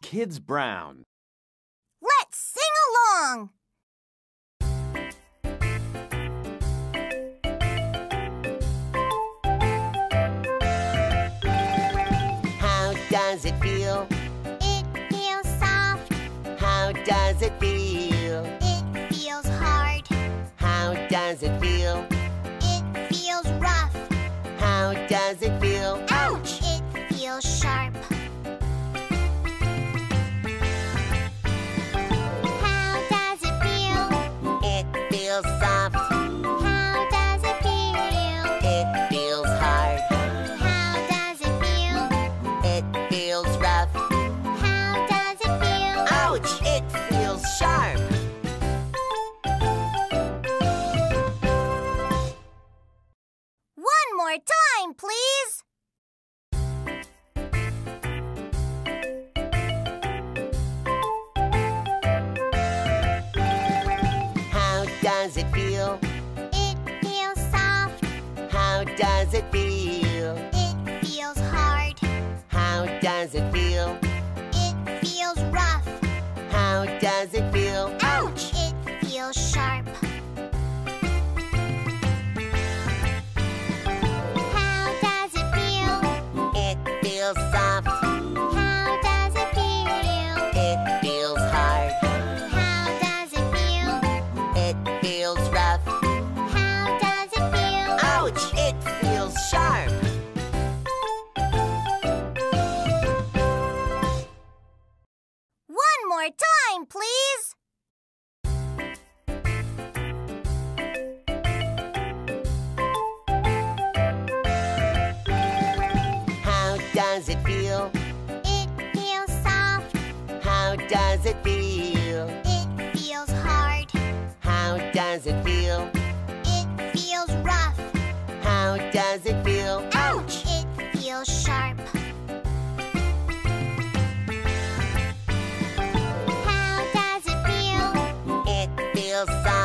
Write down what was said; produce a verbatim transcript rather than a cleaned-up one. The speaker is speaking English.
Kids Brown. Let's sing along! How does it feel? It feels soft. How does it feel? It feels hard. How does it feel? It feels rough. How does it feel? Ouch! It feels sharp. How does it feel? It feels soft. How does it feel? It feels hard. How does it feel? It feels rough. How does it feel? Ouch! It feels sharp. One more time, please. How does it feel? It feels soft. How does it feel? It feels hard. How does it feel? It feels rough. How does it feel? Ouch! It feels sharp. How does it feel? It feels soft. How does it feel? It feels hard. How does it feel? It feels rough. How does it feel? Ouch! It feels sharp. One more time, please. How does it feel? It feels soft. How does it feel? It feels hard. How does it feel? It feels rough. How does it feel? Ouch! It feels sharp. How does it feel? It feels soft.